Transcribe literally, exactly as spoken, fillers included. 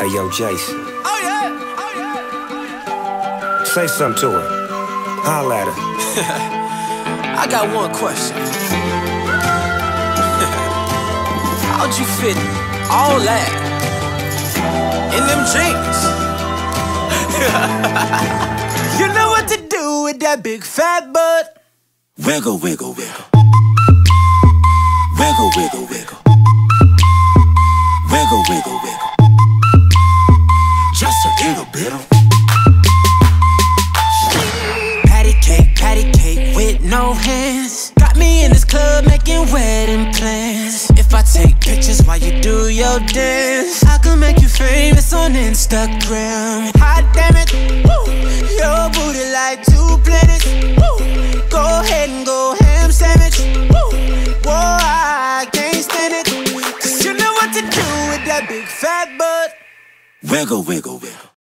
Hey, yo, Jason. Oh, yeah. Oh, yeah. Say something to her. Holla at her. I got one question. How'd you fit all that in them jeans? You know what to do with that big fat butt. Wiggle, wiggle, wiggle. Wiggle, wiggle, wiggle. Wiggle, wiggle, wiggle. Just a little bit of patty cake, patty cake with no hands. Got me in this club making wedding plans. If I take pictures while you do your dance, I can make you famous on Instagram. Hot damn it, woo. Your booty like two planets, woo. Go ahead and go ham sandwich, woo. Whoa, I can't stand it, cause you know what to do with that big fat butt. Wiggle, wiggle, wiggle.